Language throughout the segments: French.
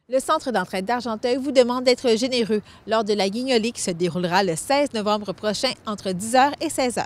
Le Centre d'entraide d'Argenteuil vous demande d'être généreux lors de la guignolée qui se déroulera le 16 novembre prochain entre 10h et 16h.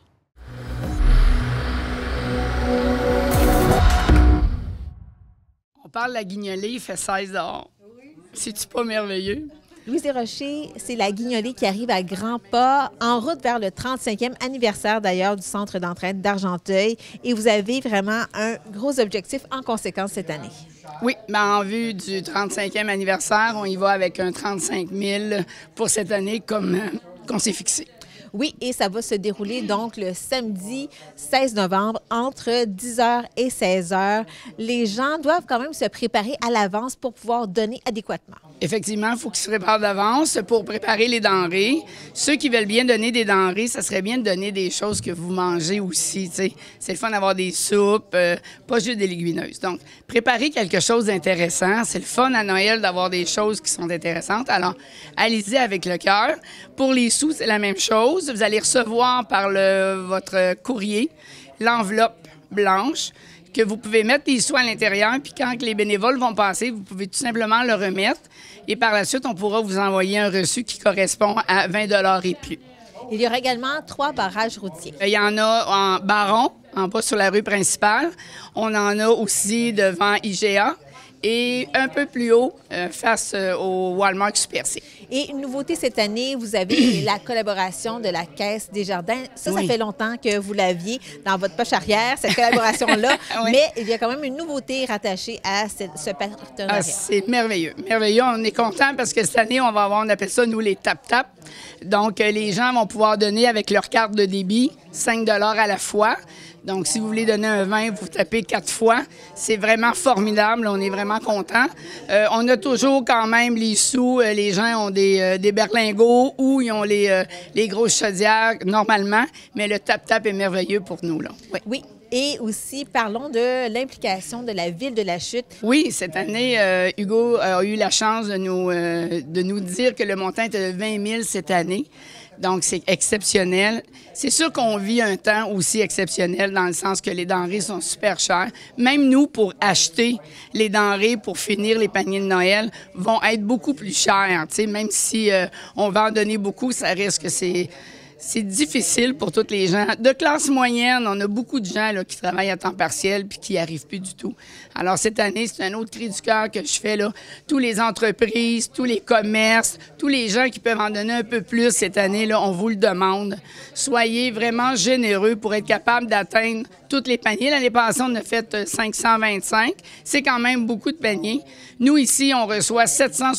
On parle de la guignolée, il fait 16 dehors. C'est-tu pas merveilleux? Louise Desrochers, c'est la guignolée qui arrive à grands pas, en route vers le 35e anniversaire d'ailleurs du Centre d'entraide d'Argenteuil. Et vous avez vraiment un gros objectif en conséquence cette année. Oui, mais en vue du 35e anniversaire, on y va avec un 35 000 pour cette année comme qu'on s'est fixé. Oui, et ça va se dérouler donc le samedi 16 novembre entre 10h et 16h. Les gens doivent quand même se préparer à l'avance pour pouvoir donner adéquatement. Effectivement, il faut qu'ils se préparent d'avance pour préparer les denrées. Ceux qui veulent bien donner des denrées, ça serait bien de donner des choses que vous mangez aussi. T'sais. C'est le fun d'avoir des soupes, pas juste des légumineuses. Donc, préparez quelque chose d'intéressant. C'est le fun à Noël d'avoir des choses qui sont intéressantes. Alors, allez-y avec le cœur. Pour les sous, c'est la même chose. Vous allez recevoir par votre courrier l'enveloppe blanche que vous pouvez mettre des sous à l'intérieur, puis quand les bénévoles vont passer, vous pouvez tout simplement le remettre. Et par la suite, on pourra vous envoyer un reçu qui correspond à 20 $ et plus. Il y aura également 3 barrages routiers. Il y en a en Baron, en bas sur la rue principale. On en a aussi devant IGA. Et un peu plus haut, face au Walmart Super C. Et une nouveauté cette année, vous avez la collaboration de la Caisse des Jardins. Ça fait longtemps que vous l'aviez dans votre poche arrière, cette collaboration-là. Oui. Mais il y a quand même une nouveauté rattachée à ce partenariat. Ah, c'est merveilleux. Merveilleux. On est content parce que cette année, on va avoir, on appelle ça, nous, les tap-tap. Donc, les gens vont pouvoir donner avec leur carte de débit 5 $ à la fois. Donc, si vous voulez donner un 20, vous tapez 4 fois. C'est vraiment formidable. On est vraiment contents. On a toujours quand même les sous. Les gens ont des berlingots ou ils ont les grosses chaudières normalement. Mais le tap-tap est merveilleux pour nous, là. Oui. Oui. Et aussi, parlons de l'implication de la Ville de la Chute. Oui, cette année, Hugo a eu la chance de nous dire que le montant était de 20 000 cette année. Donc, c'est exceptionnel. C'est sûr qu'on vit un temps aussi exceptionnel dans le sens que les denrées sont super chères. Même nous, pour acheter les denrées pour finir les paniers de Noël, vont être beaucoup plus chères. Tu sais, même si on va en donner beaucoup, ça risque que c'est difficile pour tous les gens. De classe moyenne, on a beaucoup de gens là, qui travaillent à temps partiel puis qui n'y arrivent plus du tout. Alors, cette année, c'est un autre cri du cœur que je fais. Là. Tous les entreprises, tous les commerces, tous les gens qui peuvent en donner un peu plus cette année, là, on vous le demande. Soyez vraiment généreux pour être capable d'atteindre tous les paniers. L'année passée, on a fait 525. C'est quand même beaucoup de paniers. Nous, ici, on reçoit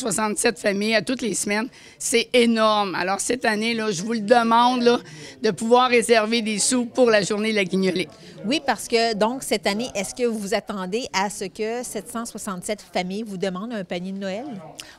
767 familles à toutes les semaines. C'est énorme. Alors, cette année, là, je vous le demande là, de pouvoir réserver des sous pour la journée de la guignolée. Oui, parce que, donc, cette année, est-ce que vous vous attendez à ce que 767 familles vous demandent un panier de Noël?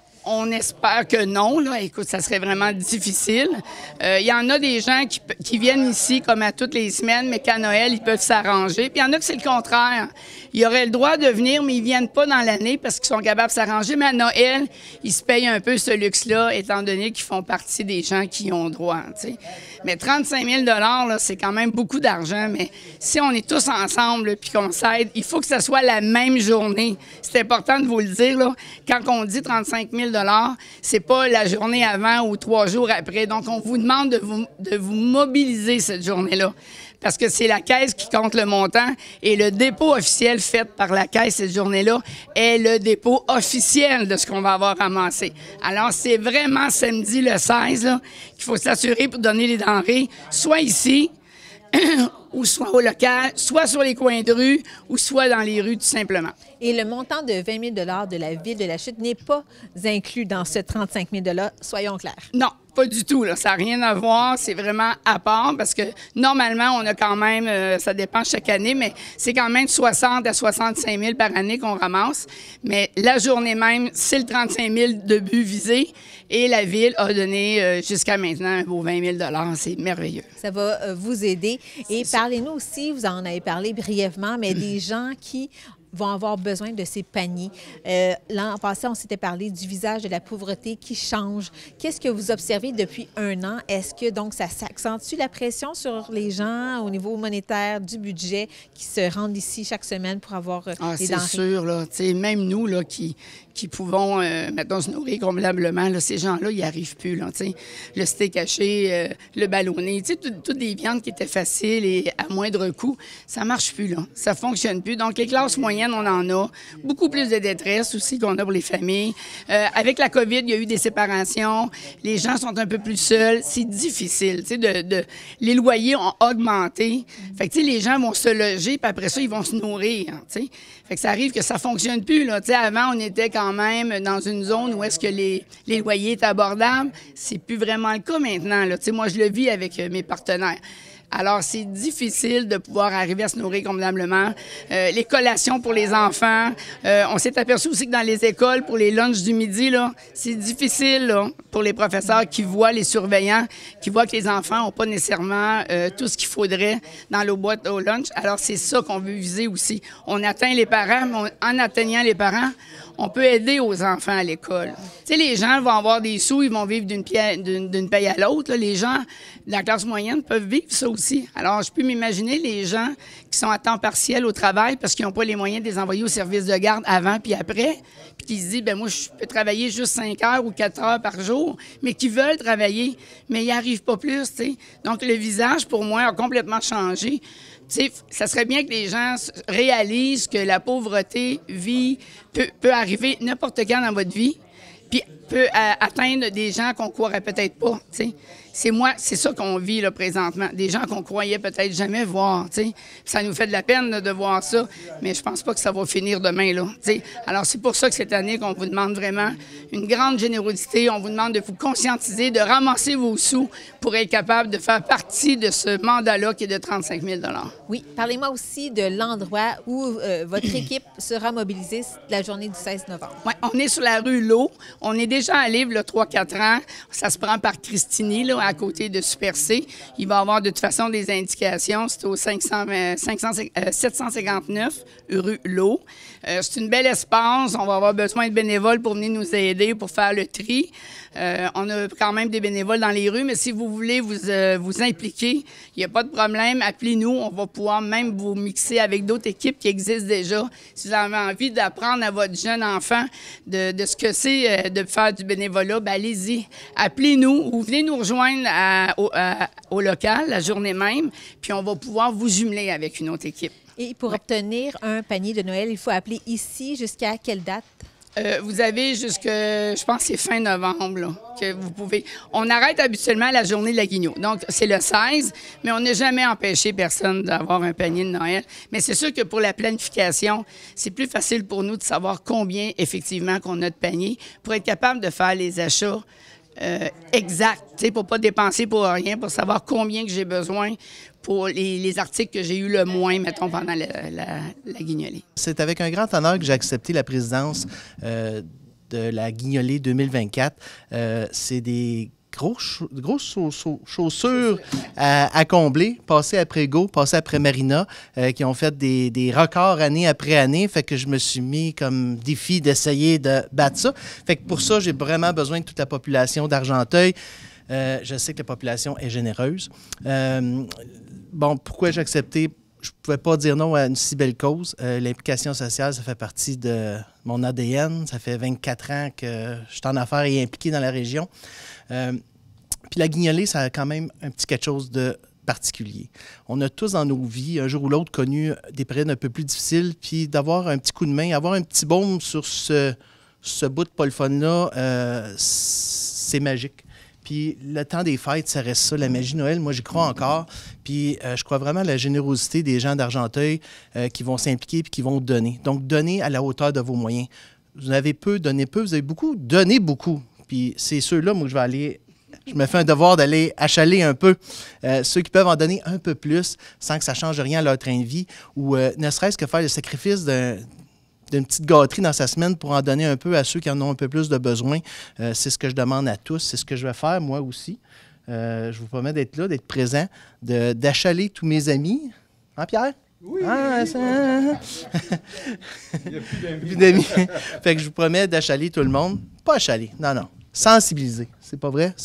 On espère que non. Là. Écoute, ça serait vraiment difficile. Il y en a des gens qui viennent ici comme à toutes les semaines, mais qu'à Noël, ils peuvent s'arranger. Puis il y en a que c'est le contraire. Ils auraient le droit de venir, mais ils viennent pas dans l'année parce qu'ils sont capables de s'arranger. Mais à Noël, ils se payent un peu ce luxe-là, étant donné qu'ils font partie des gens qui ont droit. T'sais. Mais 35 000 là, c'est quand même beaucoup d'argent. Mais si on est tous ensemble puis qu'on s'aide, il faut que ce soit la même journée. C'est important de vous le dire. Là. Quand on dit 35 000 c'est pas la journée avant ou 3 jours après. Donc, on vous demande de vous mobiliser cette journée-là. Parce que c'est la Caisse qui compte le montant et le dépôt officiel fait par la Caisse cette journée-là est le dépôt officiel de ce qu'on va avoir ramassé. Alors, c'est vraiment samedi le 16 là, qu'il faut s'assurer pour donner les denrées, soit ici, ou soit au local, soit sur les coins de rue, ou soit dans les rues, tout simplement. Et le montant de 20 000 $ de la Ville de la Chute n'est pas inclus dans ce 35 000 $, soyons clairs. Non, pas du tout. Là. Ça n'a rien à voir. C'est vraiment à part parce que normalement, on a quand même, ça dépend chaque année, mais c'est quand même 60 à 65 000 par année qu'on ramasse. Mais la journée même, c'est le 35 000 de but visé et la Ville a donné jusqu'à maintenant un beau 20 000 $. C'est merveilleux. Ça va vous aider. Et parlez-nous aussi, vous en avez parlé brièvement, mais des gens qui vont avoir besoin de ces paniers. L'an passé, on s'était parlé du visage de la pauvreté qui change. Qu'est-ce que vous observez depuis 1 an? Est-ce que donc ça s'accentue la pression sur les gens au niveau monétaire du budget qui se rendent ici chaque semaine pour avoir des denrées? C'est sûr, là. Même nous, là, qui pouvons, maintenant, se nourrir convenablement, là, ces gens-là, ils n'y arrivent plus, là, le steak haché, le ballonné, toutes des viandes qui étaient faciles et à moindre coût, ça marche plus, là. Ça fonctionne plus. Donc, les classes moyennes, on en a. Beaucoup plus de détresse aussi qu'on a pour les familles. Avec la COVID, il y a eu des séparations. Les gens sont un peu plus seuls. C'est difficile, les loyers ont augmenté. Fait que, les gens vont se loger, puis après ça, ils vont se nourrir, Fait que ça arrive que ça fonctionne plus, là. Avant, on était quand même dans une zone où est-ce que les loyers étaient abordables. C'est plus vraiment le cas maintenant, là. Moi, je le vis avec mes partenaires. Alors, c'est difficile de pouvoir arriver à se nourrir convenablement. Les collations pour les enfants, on s'est aperçu aussi que dans les écoles, pour les lunchs du midi, là, c'est difficile là, pour les professeurs qui voient, les surveillants, qui voient que les enfants n'ont pas nécessairement tout ce qu'il faudrait dans leur boîte au lunch. Alors, c'est ça qu'on veut viser aussi. On atteint les parents, mais en atteignant les parents, on peut aider aux enfants à l'école. Les gens vont avoir des sous, ils vont vivre d'une paye à l'autre. Les gens de la classe moyenne peuvent vivre ça aussi. Alors, je peux m'imaginer les gens qui sont à temps partiel au travail parce qu'ils n'ont pas les moyens de les envoyer au service de garde avant puis après, puis qui se disent, bien moi, je peux travailler juste 5 heures ou 4 heures par jour, mais qui veulent travailler, mais ils n'y arrivent pas plus, Donc, le visage, pour moi, a complètement changé. Ça serait bien que les gens réalisent que la pauvreté peut arriver n'importe quand dans votre vie, puis peut atteindre des gens qu'on ne croirait peut-être pas, C'est ça qu'on vit là, présentement. Des gens qu'on croyait peut-être jamais voir, Ça nous fait de la peine là, de voir ça, mais je pense pas que ça va finir demain, là, Alors, c'est pour ça que cette année, qu'on vous demande vraiment une grande générosité. On vous demande de vous conscientiser, de ramasser vos sous pour être capable de faire partie de ce mandat-là qui est de 35 000 $. Oui. Parlez-moi aussi de l'endroit où votre équipe sera mobilisée la journée du 16 novembre. Oui, on est sur la rue L'Eau. On est déjà allé, il y a 3-4 ans. Ça se prend par Christini, là, à côté de Super C. Il va y avoir de toute façon des indications. C'est au 759 rue L'Eau. C'est une belle espace. On va avoir besoin de bénévoles pour venir nous aider pour faire le tri. On a quand même des bénévoles dans les rues, mais si vous voulez vous impliquer, il n'y a pas de problème. Appelez-nous. On va pouvoir même vous mixer avec d'autres équipes qui existent déjà. Si vous avez envie d'apprendre à votre jeune enfant de ce que c'est de faire du bénévolat, bien, allez-y. Appelez-nous ou venez nous rejoindre au local la journée même, puis on va pouvoir vous jumeler avec une autre équipe. Et pour obtenir un panier de Noël, il faut appeler ici jusqu'à quelle date? Vous avez je pense que c'est fin novembre, là, que vous pouvez... On arrête habituellement la journée de la Guignot. Donc, c'est le 16, mais on n'a jamais empêché personne d'avoir un panier de Noël. Mais c'est sûr que pour la planification, c'est plus facile pour nous de savoir combien, effectivement, qu'on a de paniers pour être capable de faire les achats exacts, pour ne pas dépenser pour rien, pour savoir combien que j'ai besoin pour les articles que j'ai eu le moins, mettons, pendant la guignolée. C'est avec un grand honneur que j'ai accepté la présidence de la guignolée 2024. C'est des grosses chaussures à combler, passer après Go, passer après Marina, qui ont fait des records année après année. Fait que je me suis mis comme défi d'essayer de battre ça. Fait que pour ça, j'ai vraiment besoin de toute la population d'Argenteuil. Je sais que la population est généreuse. Pourquoi j'ai accepté? Je ne pouvais pas dire non à une si belle cause. L'implication sociale, ça fait partie de mon ADN. Ça fait 24 ans que je suis en affaires et impliqué dans la région. Puis la guignolée, ça a quand même un petit quelque chose de particulier. On a tous dans nos vies, un jour ou l'autre, connu des périodes un peu plus difficiles, puis d'avoir un petit coup de main, avoir un petit baume sur ce bout de Paul-Fon-là, c'est magique. Puis le temps des fêtes, ça reste ça, la magie de Noël. Moi, j'y crois encore. Puis je crois vraiment à la générosité des gens d'Argenteuil qui vont s'impliquer puis qui vont donner. Donc, donnez à la hauteur de vos moyens. Vous avez peu, donnez peu. Vous avez beaucoup, donnez beaucoup. Puis c'est ceux-là, moi, que je vais aller... Je me fais un devoir d'aller achaler un peu. Ceux qui peuvent en donner un peu plus sans que ça change rien à leur train de vie ou ne serait-ce que faire le sacrifice d'une petite gâterie dans sa semaine pour en donner un peu à ceux qui en ont un peu plus de besoin. C'est ce que je demande à tous. C'est ce que je vais faire, moi aussi. Je vous promets d'être là, d'être présent, d'achaler tous mes amis. Hein, Pierre? Oui. Ah, ça... Il n'y a plus d'amis. Fait que je vous promets d'achaler tout le monde. Pas achaler, non. Sensibiliser. C'est pas vrai?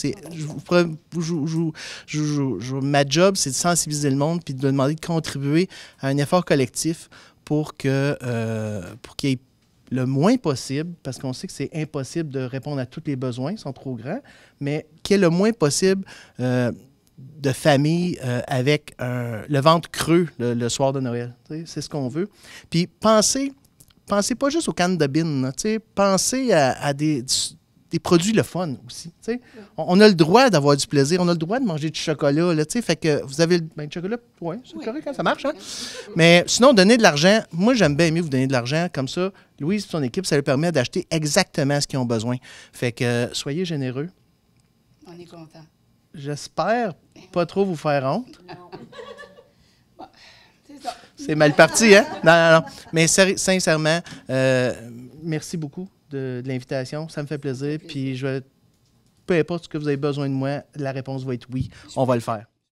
Ma job, c'est de sensibiliser le monde puis de demander de contribuer à un effort collectif pour qu'il y ait le moins possible, parce qu'on sait que c'est impossible de répondre à tous les besoins, ils sont trop grands, mais qu'il y ait le moins possible de familles avec le ventre creux le soir de Noël. C'est ce qu'on veut. Puis pensez pas juste aux cannes de bine, pensez à des produits le fun aussi. On a le droit d'avoir du plaisir, on a le droit de manger du chocolat. Là, fait que vous avez le chocolat, ouais, c'est correct, ça marche. Hein? Mais sinon, donner de l'argent, moi j'aime bien mieux vous donner de l'argent. Comme ça, Louise et son équipe, ça lui permet d'acheter exactement ce qu'ils ont besoin. Fait que soyez généreux. On est content. J'espère pas trop vous faire honte. Bon, c'est ça. C'est mal parti, hein? Non. Mais sincèrement, merci beaucoup de l'invitation. Ça me fait plaisir. Puis peu importe ce que vous avez besoin de moi, la réponse va être oui. On va le faire.